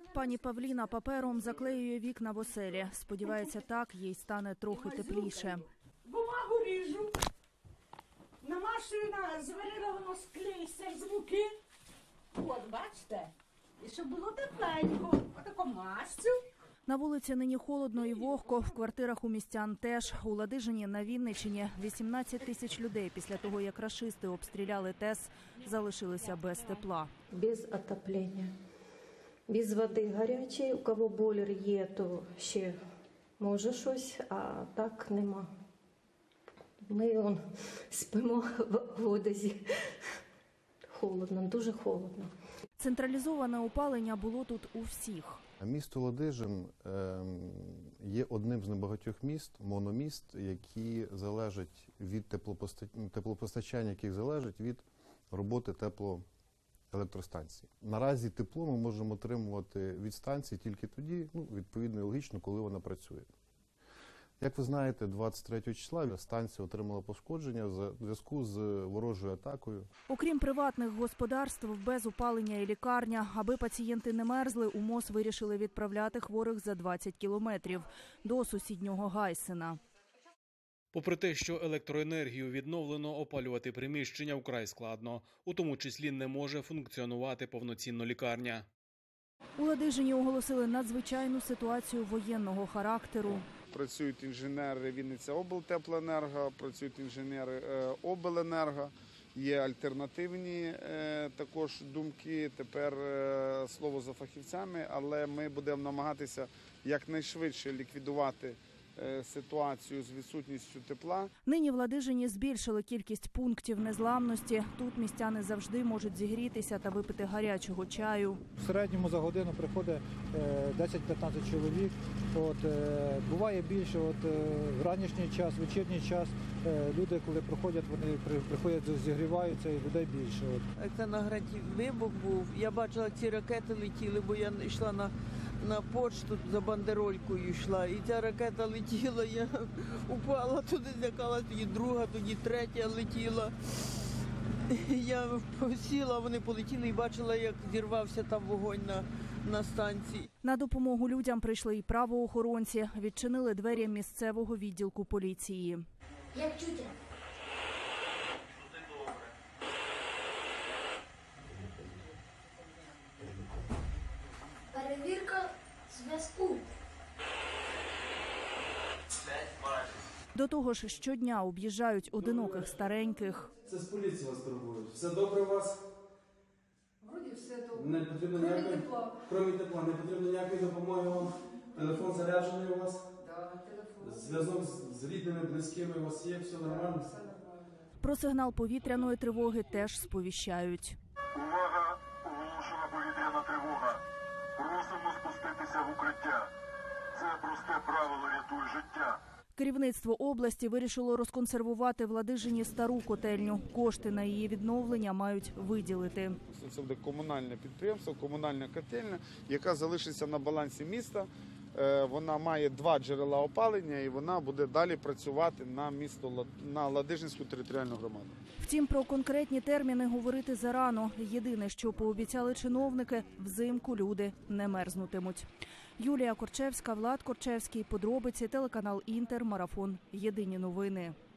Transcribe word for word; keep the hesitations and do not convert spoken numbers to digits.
Пані Павліна папером заклеює вікна в оселі. Сподівається, так їй стане трохи тепліше. Бумагу ріжу, намашую на звариловано склей звуки. От, бачите? І щоб було тепленько. Отако масцю. На вулиці нині холодно і вогко, в квартирах у містян теж. У Ладижині на Вінниччині вісімнадцять тисяч людей після того, як рашисти обстріляли ТЕС, залишилися без тепла. Без отоплення, без води гарячої. У кого бойлер є, то ще може щось, а так нема. Ми он, спимо в одязі. Холодно, дуже холодно. Централізоване опалення було тут у всіх. Місто Ладижин є одним з небагатьох міст, мономіст, які залежать від теплопостачання, яких залежить від роботи теплоелектростанцій. Наразі тепло ми можемо отримувати від станції тільки тоді, ну, відповідно і логічно, коли вона працює. Як ви знаєте, двадцять третього числа станція отримала пошкодження в зв'язку з ворожою атакою. Окрім приватних господарств, без опалення і лікарня. Аби пацієнти не мерзли, у МОЗ вирішили відправляти хворих за двадцять кілометрів до сусіднього Гайсина. Попри те, що електроенергію відновлено, опалювати приміщення вкрай складно. У тому числі не може функціонувати повноцінно лікарня. У Ладижині оголосили надзвичайну ситуацію воєнного характеру. Працюють інженери Вінниця облтеплоенерго, працюють інженери обленерго, є альтернативні також думки, тепер слово за фахівцями, але ми будемо намагатися якнайшвидше ліквідувати ситуацію з відсутністю тепла. Нині в Ладижині збільшили кількість пунктів незламності. Тут містяни завжди можуть зігрітися та випити гарячого чаю. В середньому за годину приходить десять-п'ятнадцять чоловік. От, буває більше, от, в ранішній час, вечірній час люди, коли приходять, вони приходять, зігріваються і людей більше. Як це на граді вибух був, я бачила, ці ракети летіли, бо я йшла на на почту, за бандеролькою йшла, і ця ракета летіла, я упала туди, злякалась, тоді друга, тоді третя летіла. Я сіла, вони полетіли і бачила, як зірвався там вогонь на, на станції. На допомогу людям прийшли і правоохоронці, відчинили двері місцевого відділку поліції. Як чути? Перевірка зв'язку. До того ж, щодня об'їжджають одиноких стареньких. Це з поліції вас турбують. Все добре у вас? Вроді все добре. Не потрібно Кромі ніякої... тепла. Кромі тепла. Не потрібно ніякої допомоги вам? Телефон заряджений у вас? Так, телефон. Зв'язок з рідними, близькими у вас є? Все нормально? Все нормально. Про сигнал повітряної тривоги теж сповіщають. Увага! Оголошена повітряна тривога. Просимо спуститися в укриття. Це просте правило рятує життя. Керівництво області вирішило розконсервувати в Ладижині стару котельню. Кошти на її відновлення мають виділити. Це буде комунальне підприємство, комунальна котельня, яка залишиться на балансі міста. Вона має два джерела опалення і вона буде далі працювати на місто, на Ладижинську територіальну громаду. Втім, про конкретні терміни говорити зарано. Єдине, що пообіцяли чиновники – взимку люди не мерзнутимуть. Юлія Корчевська, Влад Корчевський, подробиці, телеканал Інтер, марафон. Єдині новини.